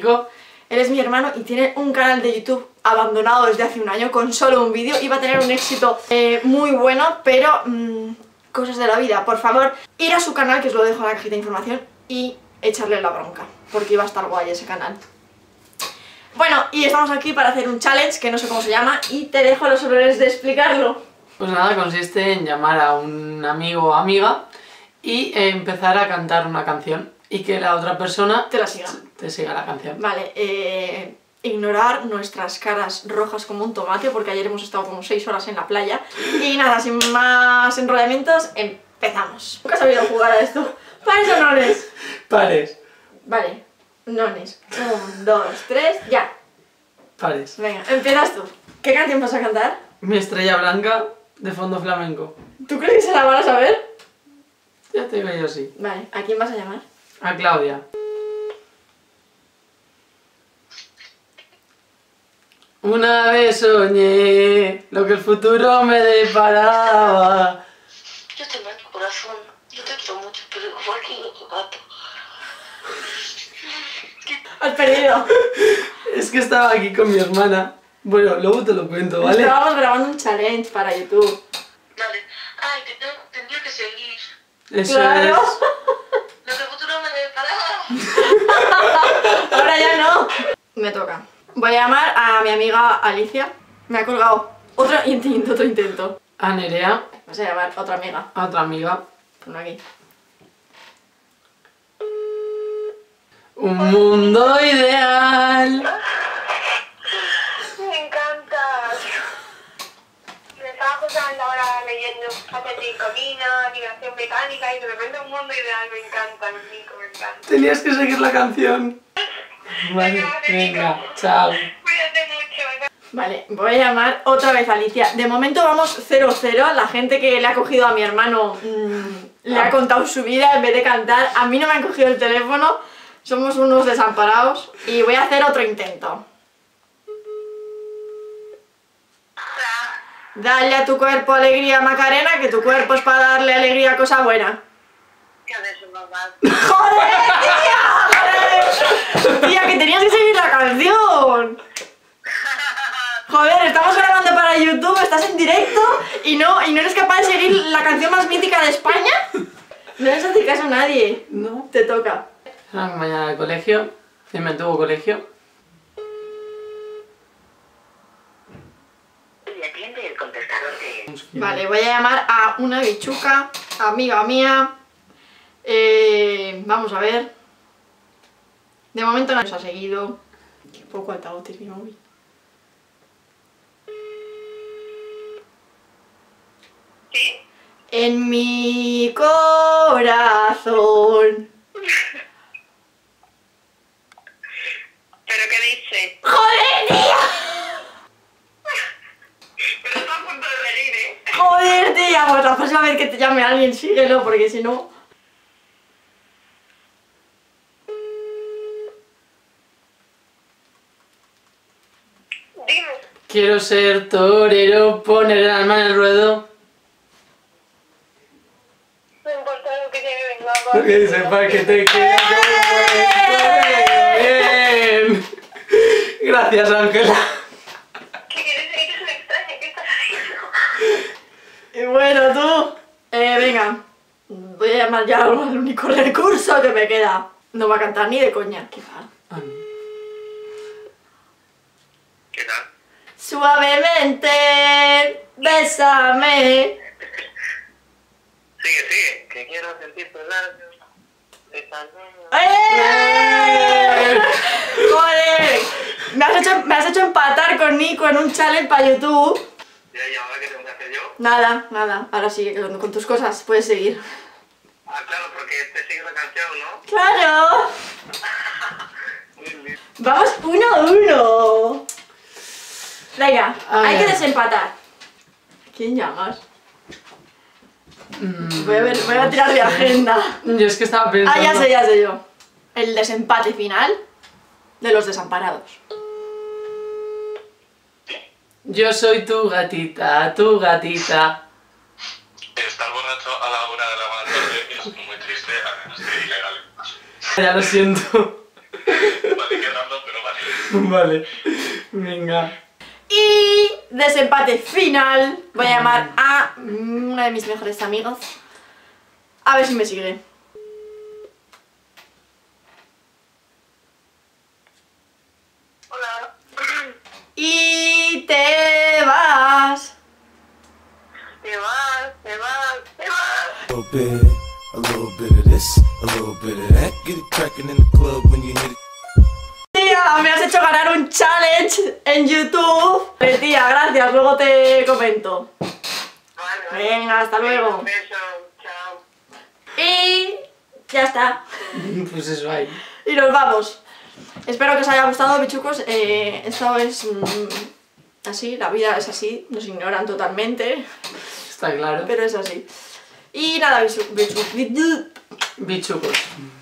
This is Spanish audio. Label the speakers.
Speaker 1: Nico.
Speaker 2: Él es mi hermano y tiene un canal de YouTube abandonado desde hace un año con solo un vídeo. Iba a tener un éxito muy bueno, pero cosas de la vida. Por favor, ir a su canal, que os lo dejo en la cajita de información, y echarle la bronca, porque iba a estar guay ese canal. Bueno, y estamos aquí para hacer un challenge que no sé cómo se llama y te dejo los honores de explicarlo.
Speaker 1: Pues nada, consiste en llamar a un amigo o amiga y empezar a cantar una canción y que la otra persona
Speaker 2: Te la siga.
Speaker 1: te siga la canción.
Speaker 2: Vale, ignorar nuestras caras rojas como un tomate, porque ayer hemos estado como 6 horas en la playa. Y nada, sin más enrollamientos, empezamos. Nunca he sabido jugar a esto. Pares o nones.
Speaker 1: Pares.
Speaker 2: Vale, nones. 1, 2, 3, ya.
Speaker 1: Pares.
Speaker 2: Venga, empiezas tú. ¿Qué canción vas a cantar?
Speaker 1: Mi estrella blanca de fondo flamenco.
Speaker 2: ¿Tú crees que se la van a saber?
Speaker 1: Ya te digo yo sí.
Speaker 2: Vale, ¿a quién vas a llamar?
Speaker 1: A Claudia. Una vez soñé lo que el futuro me deparaba.
Speaker 3: Yo te mando corazón, yo te quiero mucho, pero igual que tu gato.
Speaker 2: Has perdido.
Speaker 1: Es que estaba aquí con mi hermana. Bueno, luego te lo cuento, ¿vale?
Speaker 2: Estábamos grabando un challenge para YouTube.
Speaker 3: Vale. Ay, tendría que seguir.
Speaker 1: Eso
Speaker 2: Claro.
Speaker 3: Lo que el futuro me deparaba.
Speaker 2: Ahora ya no. Me toca. Voy a llamar a mi amiga Alicia. Me ha colgado. Otro intento.
Speaker 1: A Nerea,
Speaker 2: Vas a llamar a otra amiga.
Speaker 1: a otra amiga.
Speaker 2: Ponlo aquí.
Speaker 1: Un mundo ideal.
Speaker 3: Me encantas. Me estaba acostando ahora leyendo Hacer Comida, Animación Mecánica y de repente un mundo ideal. Me encanta, Nico, me encanta.
Speaker 1: Tenías que seguir la canción. Vale, venga, chao.
Speaker 3: Cuídate mucho.
Speaker 2: Vale, voy a llamar otra vez a Alicia. De momento vamos 0-0. La gente que le ha cogido a mi hermano le ha contado su vida en vez de cantar. A mí no me han cogido el teléfono. Somos unos desamparados. Y voy a hacer otro intento. Dale a tu cuerpo alegría, Macarena, que tu cuerpo es para darle alegría a cosa buena.
Speaker 3: ¿Qué haces, mamá?
Speaker 2: ¡Joder, tía! ¡Joder! Tía, que tenías que seguir la canción. Joder, estamos grabando para YouTube, estás en directo y no eres capaz de seguir la canción más mítica de España. No les hace caso a nadie.
Speaker 1: No.
Speaker 2: Te toca.
Speaker 1: Mañana al colegio. Encima tuvo colegio.
Speaker 3: Y atiende el contestador de...
Speaker 2: Vale, voy a llamar a una bichuca, amiga mía. Vamos a ver. De momento no nos ha seguido. Qué poco altavoz mi móvil.
Speaker 3: ¿Sí?
Speaker 2: En mi corazón.
Speaker 3: ¿Pero qué dice?
Speaker 2: ¡Joder, tía!
Speaker 3: Pero está a punto de venir, ¿eh?
Speaker 2: ¡Joder, tía! Pues la próxima vez que te llame alguien, síguelo, porque si no...
Speaker 3: Dime.
Speaker 1: Quiero ser torero, poner el alma en el ruedo.
Speaker 3: No importa lo que llegue, venga, va.
Speaker 1: Porque sepa que te quiero bien. Gracias, Ángela.
Speaker 3: ¿Qué quieres decir? Que es una extraña, ¿qué estás haciendo?
Speaker 2: Y bueno, tú... venga. Voy a llamar ya al único recurso que me queda. No va a cantar ni de coña. ¿Qué va?
Speaker 3: ¿Qué tal?
Speaker 2: Suavemente, bésame.
Speaker 3: Sigue, que quiero sentir tus labios.
Speaker 2: ¡Eh! ¡Joder! Me has hecho empatar con Nico en un challenge para YouTube.
Speaker 3: Ya, ¿y ahora qué tengo que hacer yo?
Speaker 2: Nada. Ahora sigue con tus cosas. Puedes seguir.
Speaker 3: Ah, claro, porque te sigue la canción, ¿no?
Speaker 2: ¡Claro!
Speaker 3: Muy bien.
Speaker 2: Vamos 1-1. Venga,
Speaker 1: A
Speaker 2: hay
Speaker 1: ver.
Speaker 2: que desempatar. ¿A quién llamas? Voy a tirar de agenda.
Speaker 1: Yo es que estaba pensando...
Speaker 2: Ah, ya sé yo. El desempate final de los desamparados.
Speaker 1: Yo soy tu gatita, tu gatita.
Speaker 4: Estar borracho a la hora de la buena tarde es muy triste, además de ilegal.
Speaker 1: Ya lo siento.
Speaker 4: Vale, que random
Speaker 1: Vale, venga.
Speaker 2: Y desempate final. Voy a llamar a una de mis mejores amigas. A ver si me sigue.
Speaker 3: Hola.
Speaker 2: Y te vas.
Speaker 3: Te vas.
Speaker 5: A little bit of this, a little bit of that. Get it cracking in the club when you hit it.
Speaker 2: Tía, me has hecho ganar un challenge en YouTube. Tía, gracias, luego te comento.
Speaker 3: Vale.
Speaker 2: Venga, hasta luego.
Speaker 3: Un beso. Chao.
Speaker 2: Y ya está.
Speaker 1: Pues eso ahí.
Speaker 2: Y nos vamos. Espero que os haya gustado, bichucos. Esto es así, la vida es así. Nos ignoran totalmente,
Speaker 1: Está claro.
Speaker 2: pero es así. Y nada,
Speaker 1: Bichucos.